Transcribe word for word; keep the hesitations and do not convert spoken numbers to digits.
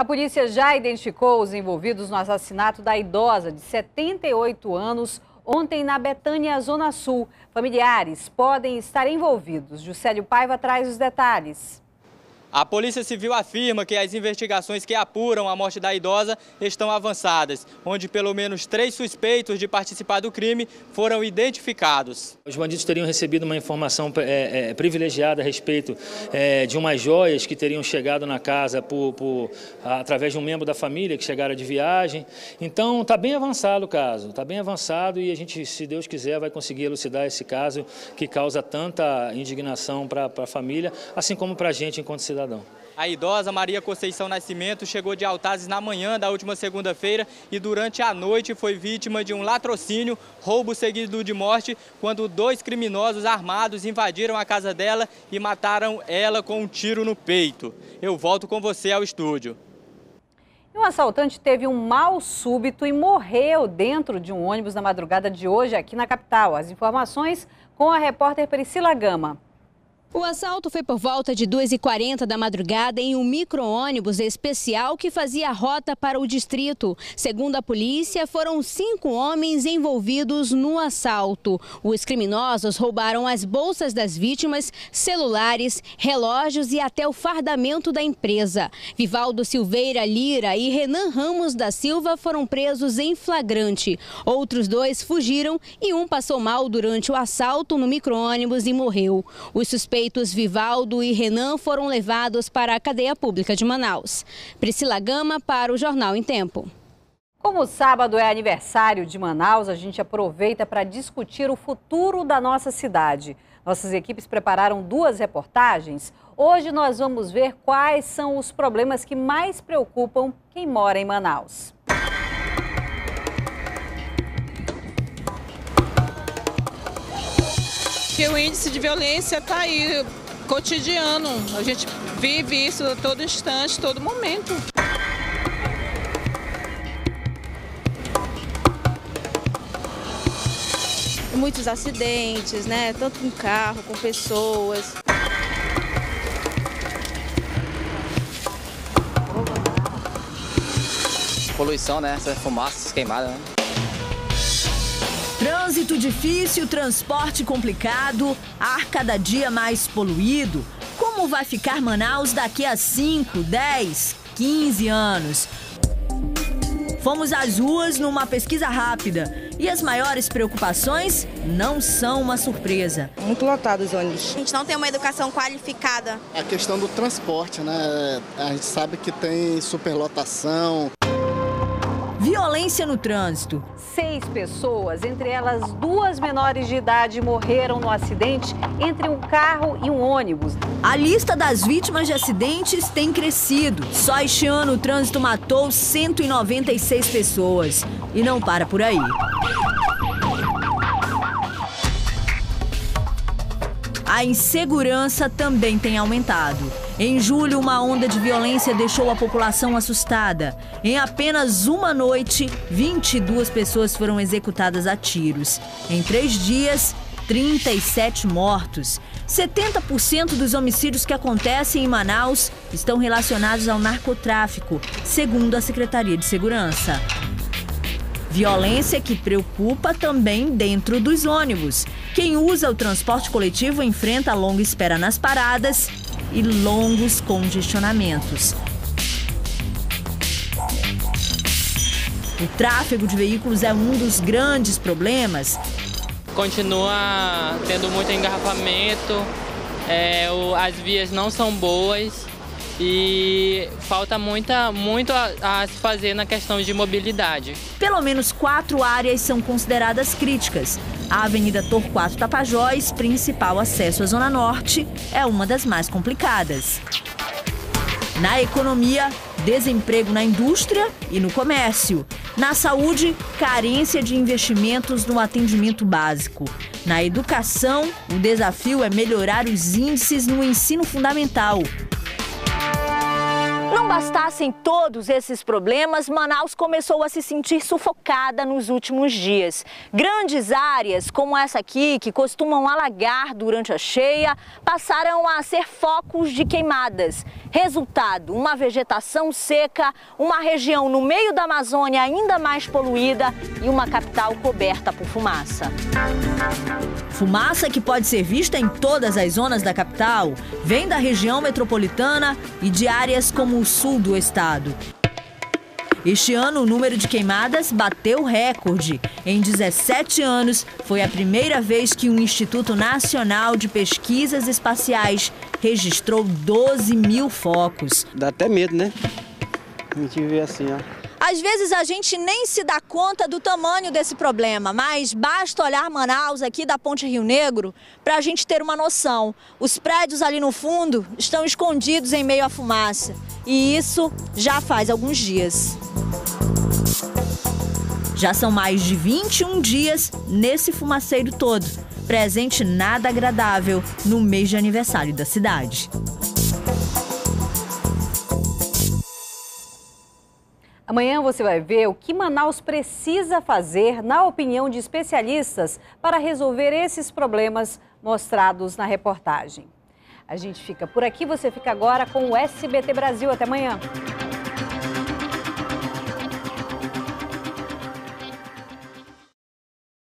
A polícia já identificou os envolvidos no assassinato da idosa de setenta e oito anos ontem na Betânia, Zona Sul. Familiares podem estar envolvidos. Juscelio Paiva traz os detalhes. A Polícia Civil afirma que as investigações que apuram a morte da idosa estão avançadas, onde pelo menos três suspeitos de participar do crime foram identificados. Os bandidos teriam recebido uma informação é, é, privilegiada a respeito é, de umas joias que teriam chegado na casa por, por, através de um membro da família que chegaram de viagem. Então está bem avançado o caso, está bem avançado e a gente, se Deus quiser, vai conseguir elucidar esse caso que causa tanta indignação para a família, assim como para a gente enquanto cidadão. A idosa Maria Conceição Nascimento chegou de Altazes na manhã da última segunda-feira e durante a noite foi vítima de um latrocínio, roubo seguido de morte, quando dois criminosos armados invadiram a casa dela e mataram ela com um tiro no peito. Eu volto com você ao estúdio. Um assaltante teve um mal súbito e morreu dentro de um ônibus na madrugada de hoje aqui na capital. As informações com a repórter Priscila Gama. O assalto foi por volta de duas e quarenta da madrugada em um micro-ônibus especial que fazia a rota para o distrito. Segundo a polícia, foram cinco homens envolvidos no assalto. Os criminosos roubaram as bolsas das vítimas, celulares, relógios e até o fardamento da empresa. Vivaldo Silveira Lira e Renan Ramos da Silva foram presos em flagrante. Outros dois fugiram e um passou mal durante o assalto no micro-ônibus e morreu. Os suspeitos Vivaldo e Renan foram levados para a cadeia pública de Manaus. Priscila Gama para o Jornal em Tempo. Como sábado é aniversário de Manaus, a gente aproveita para discutir o futuro da nossa cidade. Nossas equipes prepararam duas reportagens. Hoje nós vamos ver quais são os problemas que mais preocupam quem mora em Manaus. Que o índice de violência está aí, cotidiano. A gente vive isso a todo instante, todo momento. Muitos acidentes, né? Tanto com carro, com pessoas. Poluição, né? Essa fumaça queimada, né? Trânsito difícil, transporte complicado, ar cada dia mais poluído. Como vai ficar Manaus daqui a cinco, dez, quinze anos? Fomos às ruas numa pesquisa rápida e as maiores preocupações não são uma surpresa. Muito lotados os ônibus. A gente não tem uma educação qualificada. A questão do transporte, né? A gente sabe que tem superlotação. Violência no trânsito. Seis pessoas, entre elas duas menores de idade, morreram no acidente entre um carro e um ônibus. A lista das vítimas de acidentes tem crescido. Só este ano o trânsito matou cento e noventa e seis pessoas. E não para por aí. A insegurança também tem aumentado. Em julho, uma onda de violência deixou a população assustada. Em apenas uma noite, vinte e duas pessoas foram executadas a tiros. Em três dias, trinta e sete mortos. setenta por cento dos homicídios que acontecem em Manaus estão relacionados ao narcotráfico, segundo a Secretaria de Segurança. Violência que preocupa também dentro dos ônibus. Quem usa o transporte coletivo enfrenta longa espera nas paradas e longos congestionamentos. O tráfego de veículos é um dos grandes problemas. Continua tendo muito engarrafamento, é, o, as vias não são boas e falta muita, muito a, a se fazer na questão de mobilidade. Pelo menos quatro áreas são consideradas críticas. A Avenida Torquato Tapajós, principal acesso à Zona Norte, é uma das mais complicadas. Na economia, desemprego na indústria e no comércio. Na saúde, carência de investimentos no atendimento básico. Na educação, o desafio é melhorar os índices no ensino fundamental. Não bastassem todos esses problemas, Manaus começou a se sentir sufocada nos últimos dias. Grandes áreas, como essa aqui, que costumam alagar durante a cheia, passaram a ser focos de queimadas. Resultado, uma vegetação seca, uma região no meio da Amazônia ainda mais poluída e uma capital coberta por fumaça. Fumaça que pode ser vista em todas as zonas da capital, vem da região metropolitana e de áreas como o sul do estado. Este ano, o número de queimadas bateu recorde. Em dezessete anos, foi a primeira vez que o Instituto Nacional de Pesquisas Espaciais registrou doze mil focos. Dá até medo, né? A gente vê assim, ó. Às vezes a gente nem se dá conta do tamanho desse problema, mas basta olhar Manaus aqui da Ponte Rio Negro para a gente ter uma noção. Os prédios ali no fundo estão escondidos em meio à fumaça e isso já faz alguns dias. Já são mais de vinte e um dias nesse fumaceiro todo, presente nada agradável no mês de aniversário da cidade. Amanhã você vai ver o que Manaus precisa fazer, na opinião de especialistas, para resolver esses problemas mostrados na reportagem. A gente fica por aqui, você fica agora com o S B T Brasil. Até amanhã.